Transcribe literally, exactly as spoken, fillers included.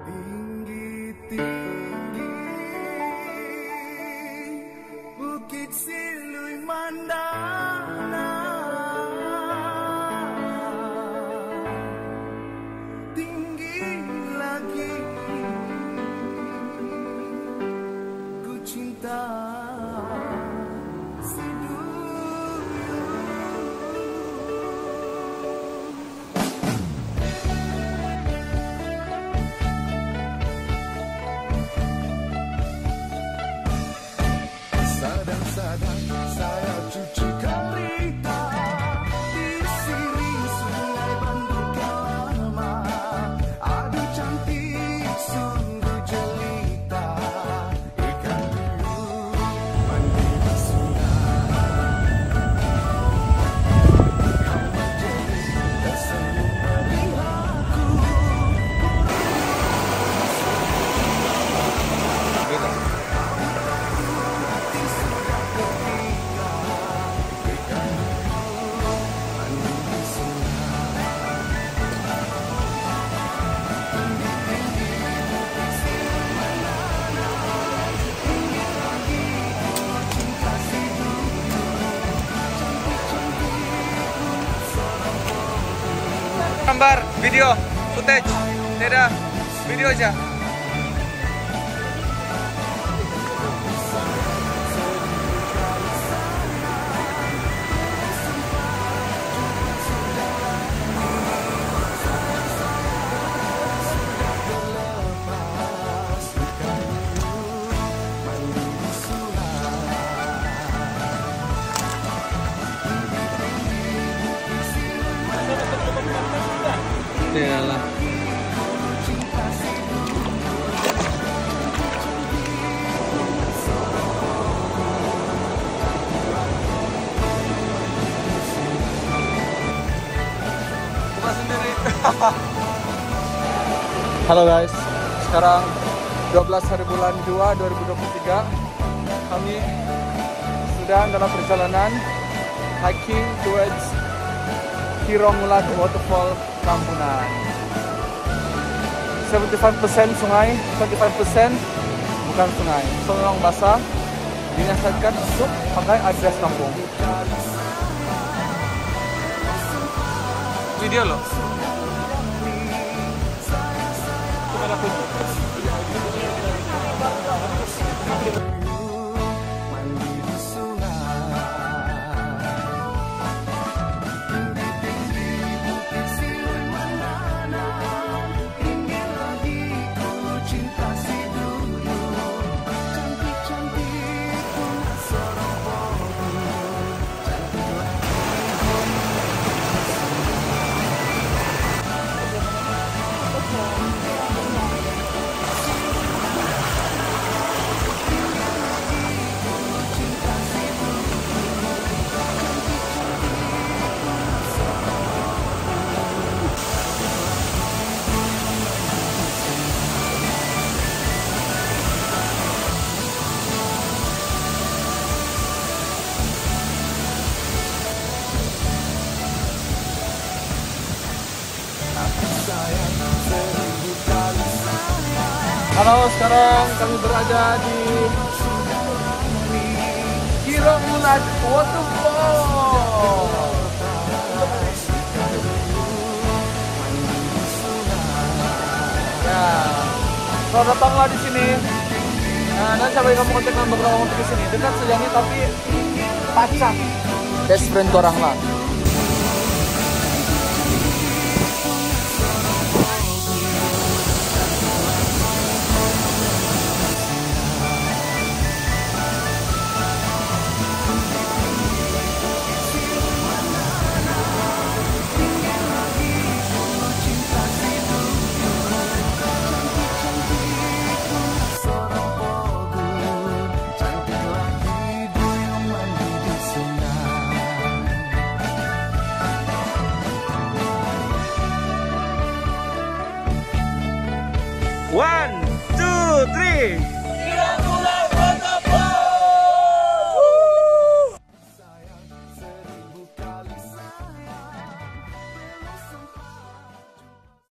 Tinggi-tinggi Bukit Silui Mandana, tinggi lagi ku cinta si dulu. Sadang-sadang saya cuci kereta di sini sungai Bandung lama. Aduh cantik sungguh jelita, ikan duyung mandi di sungai. Kau menjadi tersenyum melihatku. Gambar, video, footage, tidak video aja. Yalah. Buka sendiri. Halo guys, sekarang dua belas hari bulan dua dua ribu dua puluh tiga. Kami sudah dalam perjalanan hiking towards Kirongulat Waterfall Rambunan. tujuh puluh lima persen sungai, dua puluh lima persen bukan sungai. So memang basah, dinasihatkan untuk pakai adres kampung. Video loh. Halo, sekarang kami berada di Kirongulat Waterfall. Ya, kalau datanglah di sini. Nah, nanti coba kamu kontak nomor kamu untuk di sini. Dekat saja nih, tapi pacak. Best friend orang lah. One, two, three.